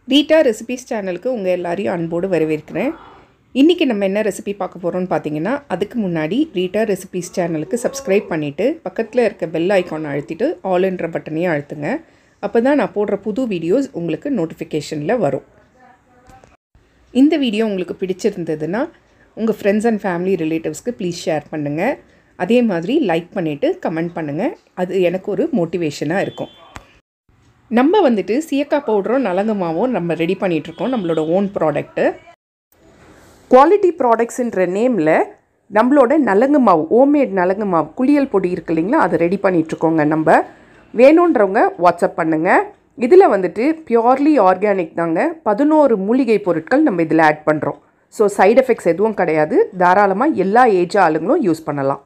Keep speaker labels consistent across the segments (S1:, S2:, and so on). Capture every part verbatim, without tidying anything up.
S1: Rita recipes சேனலுக்கு உங்கள் எல்லாரையும் அன்போடு வரவேற்கிறேன். இன்றைக்கி நம்ம என்ன ரெசிபி பார்க்க போகிறோம்னு பார்த்தீங்கன்னா, அதுக்கு முன்னாடி ரீட்டா ரெசிபீஸ் சேனலுக்கு சப்ஸ்கிரைப் பண்ணிவிட்டு பக்கத்தில் இருக்க பெல் ஐக்கானை அழுத்திட்டு ஆல்ன்ற பட்டனையும் அழுத்துங்க. அப்போ தான் நான் போடுற புது வீடியோஸ் உங்களுக்கு நோட்டிஃபிகேஷனில் வரும். இந்த வீடியோ உங்களுக்கு பிடிச்சிருந்ததுன்னா உங்கள் ஃப்ரெண்ட்ஸ் அண்ட் ஃபேமிலி ரிலேட்டிவ்ஸ்க்கு ப்ளீஸ் ஷேர் பண்ணுங்கள். அதே மாதிரி லைக் பண்ணிவிட்டு கமெண்ட் பண்ணுங்கள். அது எனக்கு ஒரு மோட்டிவேஷனாக இருக்கும். நம்ம வந்துட்டு சீயக்காய் பவுடரும் நலங்கு மாவும் நம்ம ரெடி பண்ணிகிட்ருக்கோம். நம்மளோட ஓன் ப்ராடக்ட்டு குவாலிட்டி ப்ராடக்ட்ஸுன்ற நேமில் நம்மளோட நலங்கு மாவு, ஹோம்மேட் நலங்கு மாவு குளியல் பொடி இருக்குது இல்லைங்களா, அதை ரெடி பண்ணிகிட்ருக்கோங்க. நம்ம வேணுன்றவங்க வாட்ஸ்அப் பண்ணுங்கள். இதில் வந்துட்டு பியோர்லி ஆர்கானிக் தாங்க. பதினோரு மூலிகை பொருட்கள் நம்ம இதில் ஆட் பண்ணுறோம். ஸோ சைடு எஃபெக்ட்ஸ் எதுவும் கிடையாது. தாராளமாக எல்லா ஏஜ் ஆளுங்களும் யூஸ் பண்ணலாம்.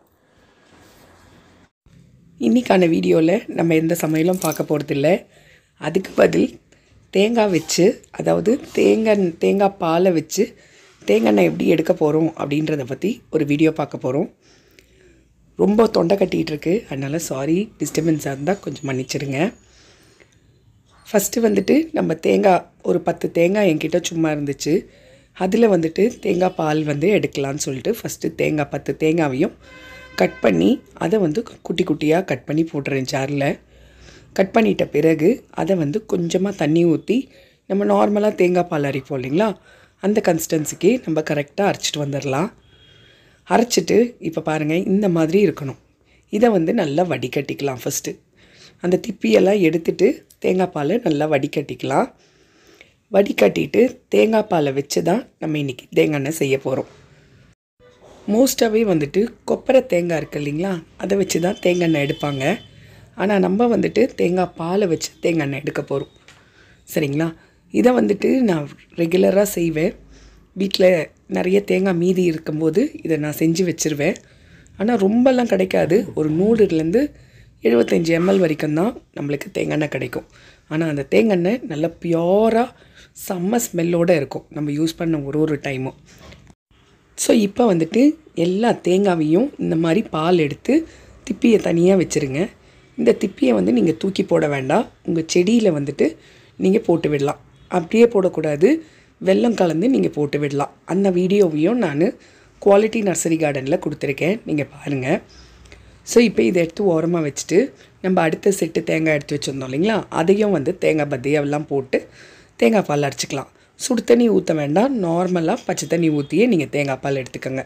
S1: இன்றைக்கான வீடியோவில் நம்ம எந்த சமையலும் பார்க்க போகிறதில்ல. அதுக்கு பதில் தேங்காய் வச்சு, அதாவது தேங்காய் தேங்காய் பாலை வச்சு தேங்காய் எப்படி எடுக்க போகிறோம் அப்படின்றத பற்றி ஒரு வீடியோ பார்க்க போகிறோம். ரொம்ப தொண்டை கட்டிகிட்ருக்கு, அதனால் சாரி, டிஸ்டர்பன்ஸாக இருந்தால் கொஞ்சம் மன்னிச்சிடுங்க. ஃபஸ்ட்டு வந்துட்டு நம்ம தேங்காய் ஒரு பத்து தேங்காய் என்கிட்ட சும்மா இருந்துச்சு. அதில் வந்துட்டு தேங்காய் பால் வந்து எடுக்கலான்னு சொல்லிட்டு ஃபஸ்ட்டு தேங்காய் பத்து தேங்காவையும் கட் பண்ணி அதை வந்து குட்டி குட்டியாக கட் பண்ணி போட்டுறேன் ஜாரில். கட் பண்ணிட்ட பிறகு அதை வந்து கொஞ்சமாக தண்ணி ஊற்றி நம்ம நார்மலாக தேங்காய் பால் அரைப்போம் இல்லைங்களா, அந்த கன்சிஸ்டன்சிக்கு நம்ம கரெக்டாக அரைச்சிட்டு வந்துடலாம். அரைச்சிட்டு இப்போ பாருங்கள், இந்த மாதிரி இருக்கணும். இதை வந்து நல்லா வடிகட்டிக்கலாம். ஃபஸ்ட்டு அந்த திப்பியெல்லாம் எடுத்துட்டு தேங்காய் பாலை நல்லா வடிகட்டிக்கலாம். வடிகட்டிட்டு தேங்காய் பாலை வச்சு தான் நம்ம இன்றைக்கி தேங்காய் எண்ணெய் செய்ய போகிறோம். மோஸ்ட்டாகவே வந்துட்டு கொப்பரை தேங்காய் இருக்குது இல்லைங்களா, அதை வச்சு தான் தேங்காய் எண்ணெய் எடுப்பாங்க. ஆனால் நம்ம வந்துட்டு தேங்காய் பாலை வச்சு தேங்காய் எண்ணெய் எடுக்க போகிறோம். சரிங்களா? இதை வந்துட்டு நான் ரெகுலராக செய்வேன். வீட்டில் நிறைய தேங்காய் மீதி இருக்கும்போது இதை நான் செஞ்சு வச்சுருவேன். ஆனால் ரொம்பலாம் கிடைக்காது. ஒரு நூறுலேருந்து எழுபத்தஞ்சி எம்எல் வரைக்கும் தான் நம்மளுக்கு தேங்காய் எண்ணெய் கிடைக்கும். ஆனால் அந்த தேங்காய் எண்ணெய் நல்லா பியோராக செம்ம ஸ்மெல்லோடு இருக்கும் நம்ம யூஸ் பண்ண ஒரு ஒரு டைமும். ஸோ இப்போ வந்துட்டு எல்லா தேங்காவையும் இந்த மாதிரி பால் எடுத்து திப்பியை தனியாக வச்சுருங்க. இந்த திப்பியை வந்து நீங்கள் தூக்கி போட வேண்டாம். உங்கள் செடியில் வந்துட்டு நீங்கள் போட்டு விடலாம். அப்படியே போடக்கூடாது, வெல்லம் கலந்து நீங்கள் போட்டு விடலாம். அந்த வீடியோவையும் நான் குவாலிட்டி நர்சரி கார்டனில் கொடுத்துருக்கேன், நீங்கள் பாருங்கள். ஸோ இப்போ இதை எடுத்து ஓரமாக வச்சுட்டு நம்ம அடுத்த செட்டு தேங்காய் எடுத்து வச்சுருந்தோம் இல்லைங்களா, அதையும் வந்து தேங்காய் பத்தியெல்லாம் போட்டு தேங்காய் பால் அரைச்சிக்கலாம். சுடு தண்ணி ஊற்ற வேண்டாம், நார்மலாக பச்சை தண்ணி ஊற்றியே நீங்கள் தேங்காய் பால் எடுத்துக்கோங்க.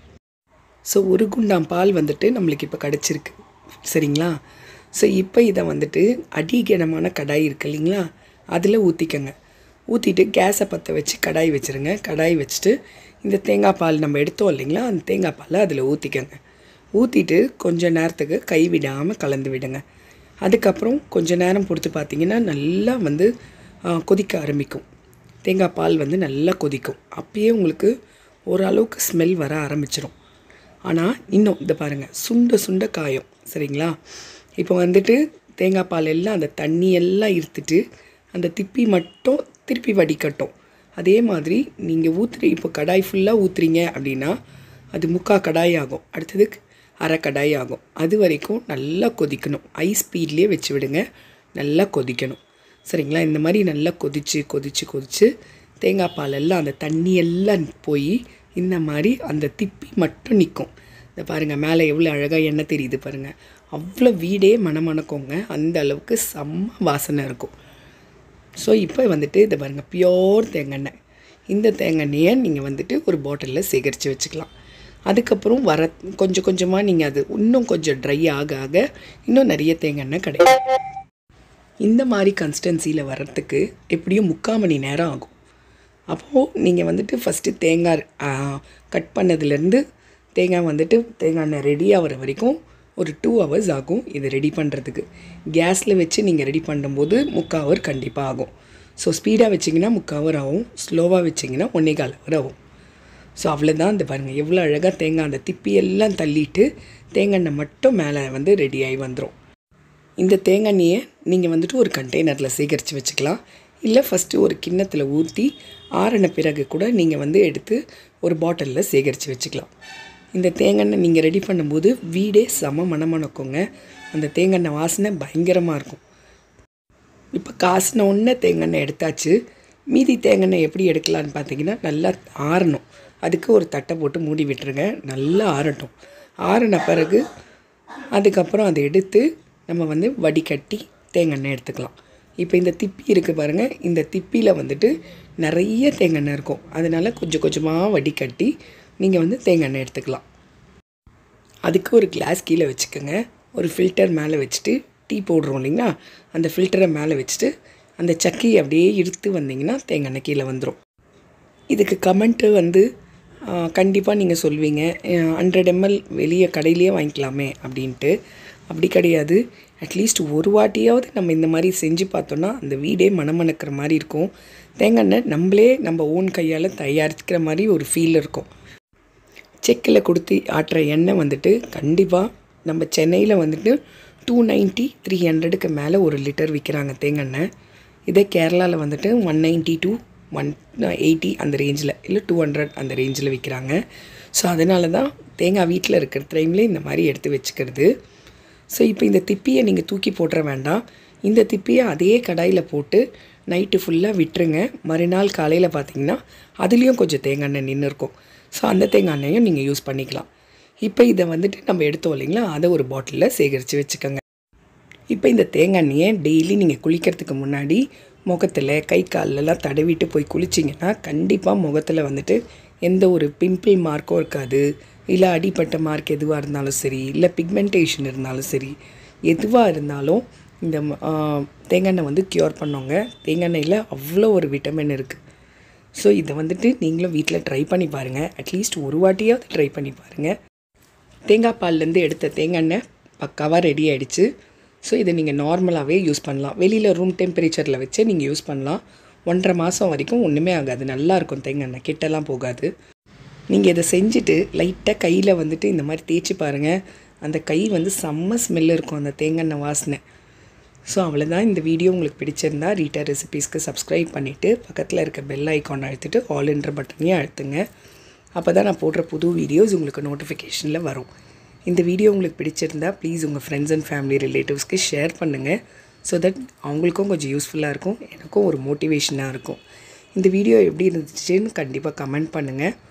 S1: ஸோ ஒரு குண்டாம் பால் வந்துட்டு நம்மளுக்கு இப்போ கிடச்சிருக்கு. சரிங்களா? ஸோ இப்போ இதை வந்துட்டு அடிகனமான கடாய் இருக்குது இல்லைங்களா, அதில் ஊற்றிக்கங்க. ஊற்றிட்டு கேஸை பற்ற வச்சு கடாய் வச்சுருங்க. கடாய் வச்சுட்டு இந்த தேங்காய் பால் நம்ம எடுத்தோம் இல்லைங்களா, அந்த தேங்காய் பாலை அதில் ஊற்றிக்கங்க. ஊற்றிட்டு கொஞ்சம் நேரத்துக்கு கை விடாமல் கலந்து விடுங்க. அதுக்கப்புறம் கொஞ்சம் நேரம் பொறுத்து பார்த்திங்கன்னா நல்லா வந்து கொதிக்க ஆரம்பிக்கும். தேங்காய் பால் வந்து நல்லா கொதிக்கும். அப்பயே உங்களுக்கு ஓரளவுக்கு ஸ்மெல் வர ஆரம்பிச்சிடும். ஆனால் இன்னும் இதை பாருங்கள், சுண்ட சுண்ட காயும். சரிங்களா? இப்போ வந்துட்டு தேங்காய் பால் எல்லாம் அந்த தண்ணி எல்லாம் இருத்துட்டு அந்த திப்பி மட்டும் திருப்பி வடிகட்டும். அதே மாதிரி நீங்கள் ஊற்றுற இப்போ கடாய் ஃபுல்லாக ஊற்றுறீங்க அப்படின்னா அது முக்கால் கடாய் ஆகும், அடுத்தது அரை கடாய் ஆகும். அது வரைக்கும் நல்லா கொதிக்கணும். ஹை ஸ்பீட்லேயே வச்சு விடுங்க, நல்லா கொதிக்கணும். சரிங்களா? இந்த மாதிரி நல்லா கொதித்து கொதித்து கொதித்து தேங்காய் பால் எல்லாம் அந்த தண்ணி எல்லாம் போய் இந்த மாதிரி அந்த திப்பி மட்டும் நிற்கும். இந்த பாருங்கள், மேலே எவ்வளோ அழகாக எண்ணெய் தெரியுது பாருங்கள். அவ்வளோ வீடே மணமணக்கோங்க, அந்த அளவுக்கு செம்ம வாசனை இருக்கும். ஸோ இப்போ வந்துட்டு இதை பாருங்கள், பியோர் தேங்காய் எண்ணெய். இந்த தேங்காய் எண்ணெயை நீங்கள் வந்துட்டு ஒரு பாட்டிலில் சேகரித்து வச்சுக்கலாம். அதுக்கப்புறம் வர கொஞ்சம் கொஞ்சமாக நீங்கள் அது இன்னும் கொஞ்சம் ட்ரை ஆக ஆக இன்னும் நிறைய தேங்காய் எண்ணெய் கிடைக்கும். இந்த மாதிரி கன்சிஸ்டன்சியில் வர்றதுக்கு எப்படியும் முக்கால் மணி நேரம் ஆகும். அப்போது நீங்கள் வந்துட்டு ஃபஸ்ட்டு தேங்காய் கட் பண்ணதுலேருந்து தேங்காய் வந்துட்டு தேங்காய் எண்ணெய் ரெடி ஆகிற வரைக்கும் ஒரு டூ ஹவர்ஸ் ஆகும் இது ரெடி பண்ணுறதுக்கு. கேஸில் வச்சு நீங்கள் ரெடி பண்ணும்போது முக்கால் ஹவர் கண்டிப்பாக ஆகும். ஸோ ஸ்பீடாக வச்சிங்கன்னா முக்கால் ஹவர் ஆகும், ஸ்லோவாக வச்சிங்கன்னா ஒன்றே கால் ஹவர் ஆகும். ஸோ அவ்வளோதான். இந்த பாருங்கள் எவ்வளோ அழகாக தேங்காய் அந்த திப்பியெல்லாம் தள்ளிட்டு தேங்காய் எண்ணெய் மட்டும் மேலே வந்து ரெடியாகி வந்துடும். இந்த தேங்காய் எண்ணெயை நீங்கள் வந்துட்டு ஒரு கண்டெய்னரில் சேகரித்து வச்சுக்கலாம். இல்லை ஃபஸ்ட்டு ஒரு கிண்ணத்தில் ஊற்றி ஆறின பிறகு கூட நீங்கள் வந்து எடுத்து ஒரு பாட்டிலில் சேகரித்து வச்சுக்கலாம். இந்த தேங்காய் எண்ணெய் நீங்கள் ரெடி பண்ணும்போது வீடே செம மணமணக்குங்க. அந்த தேங்காய் எண்ணெய் வாசனை பயங்கரமாக இருக்கும். இப்போ காசின ஒன்று தேங்காய் எண்ணெய் எடுத்தாச்சு. மீதி தேங்காய் எப்படி எடுக்கலான்னு பார்த்தீங்கன்னா நல்லா ஆறணும். அதுக்கு ஒரு தட்டை போட்டு மூடி விட்டுருங்க. நல்லா ஆறட்டும். ஆறின பிறகு அதுக்கப்புறம் அதை எடுத்து நம்ம வந்து வடிகட்டி தேங்காய் எடுத்துக்கலாம். இப்போ இந்த திப்பி இருக்குது பாருங்கள், இந்த திப்பியில் வந்துட்டு நிறைய தேங்காய் இருக்கும். அதனால் கொஞ்சம் கொஞ்சமாக வடிகட்டி நீங்கள் வந்து தேங்காய் எடுத்துக்கலாம். அதுக்கு ஒரு கிளாஸ் கீழே வச்சுக்கோங்க. ஒரு ஃபில்டர் மேலே வச்சுட்டு டீ போடுறோம் இல்லைங்களா, அந்த ஃபில்டரை மேலே வச்சுட்டு அந்த சக்கையை அப்படியே இழுத்து வந்தீங்கன்னா தேங்காய் கீழே வந்துடும். இதுக்கு கமெண்ட்டு வந்து கண்டிப்பாக நீங்கள் சொல்வீங்க, ஹண்ட்ரட் எம்எல் வெளியே கடையிலேயே வாங்கிக்கலாமே அப்படின்ட்டு. அப்படி கிடையாது. அட்லீஸ்ட் ஒரு வாட்டியாவது நம்ம இந்த மாதிரி செஞ்சு பார்த்தோன்னா அந்த வீடே மணமணக்கிற மாதிரி இருக்கும். தேங்காய் எண்ணெய் நம்மளே நம்ம ஓன் கையால் தயாரிக்கிற மாதிரி ஒரு ஃபீல் இருக்கும். செக்கில் கொடுத்து ஆட்டுற எண்ணெய் வந்துட்டு கண்டிப்பாக நம்ம சென்னையில் வந்துட்டு டூ நைன்ட்டி த்ரீ ஹண்ட்ரடுக்கு மேலே ஒரு லிட்டர் விற்கிறாங்க தேங்காய். இதே கேரளாவில் வந்துட்டு one ninety to one eighty அந்த ரேஞ்சில், இல்லை டூ ஹண்ட்ரட் அந்த ரேஞ்சில் விற்கிறாங்க. ஸோ அதனால தான் தேங்காய் வீட்டில் இருக்கிற டைம்லேயே இந்த மாதிரி எடுத்து வச்சுக்கிறது. ஸோ இப்போ இந்த திப்பியை நீங்கள் தூக்கி போட்டுற வேண்டாம். இந்த திப்பியை அதே கடாயில் போட்டு நைட்டு ஃபுல்லாக விட்டுருங்க. மறுநாள் காலையில் பார்த்தீங்கன்னா அதுலேயும் கொஞ்சம் தேங்காய் எண்ணெய் நின்று இருக்கும். ஸோ அந்த தேங்காய் எண்ணெயும் நீங்கள் யூஸ் பண்ணிக்கலாம். இப்போ இதை வந்துட்டு நம்ம எடுத்தோம் இல்லைங்களா, அதை ஒரு பாட்டிலில் சேகரித்து வச்சுக்கோங்க. இப்போ இந்த தேங்காய் எண்ணெயை டெய்லி நீங்கள் குளிக்கிறதுக்கு முன்னாடி முகத்தில் கை காலெல்லாம் தடவிட்டு போய் குளிச்சிங்கன்னா கண்டிப்பாக முகத்தில் வந்துட்டு எந்த ஒரு பிம்பிள் மார்க்கும் இருக்காது. இல்லை அடிப்பட்ட மார்க் எதுவாக இருந்தாலும் சரி, இல்லை பிக்மெண்டேஷன் இருந்தாலும் சரி, எதுவாக இருந்தாலும் இந்த தேங்காய் எண்ணெய் வந்து க்யூர் பண்ணுவாங்க. தேங்காய் எண்ணெயில் அவ்வளோ ஒரு விட்டமின் இருக்குது. ஸோ இதை வந்துட்டு நீங்களும் வீட்டில் ட்ரை பண்ணி பாருங்கள். அட்லீஸ்ட் ஒரு வாட்டியாவது ட்ரை பண்ணி பாருங்கள். தேங்காய் பால்லேருந்து எடுத்த தேங்காய் எண்ணெய் பக்காவாக ரெடி ஆகிடுச்சு. ஸோ இதை நீங்கள் நார்மலாகவே யூஸ் பண்ணலாம். வெளியில் ரூம் டெம்பரேச்சரில் வச்சு நீங்கள் யூஸ் பண்ணலாம். ஒன்றரை மாதம் வரைக்கும் ஒன்றுமே ஆகாது. நல்லாயிருக்கும் தேங்காய் எண்ணெய், கிட்டலாம் போகாது. நீங்கள் இதை செஞ்சுட்டு லைட்டாக கையில் வந்துட்டு இந்த மாதிரி தேய்ச்சி பாருங்கள். அந்த கை வந்து செம்ம ஸ்மெல் இருக்கும், அந்த தேங்காய் எண்ணெய் வாசனை. ஸோ அவ்வளோதான். இந்த வீடியோ உங்களுக்கு பிடிச்சிருந்தா ரீட்டா ரெசிபீஸ்க்கு சப்ஸ்கிரைப் பண்ணிவிட்டு பக்கத்தில் இருக்க பெல் ஐக்கான் அழுத்திட்டு ஆல் என்ற பட்டனையும் அழுத்துங்க. அப்போ தான் நான் போடுற புது வீடியோஸ் உங்களுக்கு நோட்டிஃபிகேஷனில் வரும். இந்த வீடியோ உங்களுக்கு பிடிச்சிருந்தா ப்ளீஸ் உங்கள் ஃப்ரெண்ட்ஸ் அண்ட் ஃபேமிலி ரிலேட்டிவ்ஸ்க்கு ஷேர் பண்ணுங்கள். ஸோ தட் அவங்களுக்கும் கொஞ்சம் யூஸ்ஃபுல்லாக இருக்கும், எனக்கும் ஒரு மோட்டிவேஷனாக இருக்கும். இந்த வீடியோ எப்படி இருந்துச்சுன்னு கண்டிப்பாக கமெண்ட் பண்ணுங்கள்.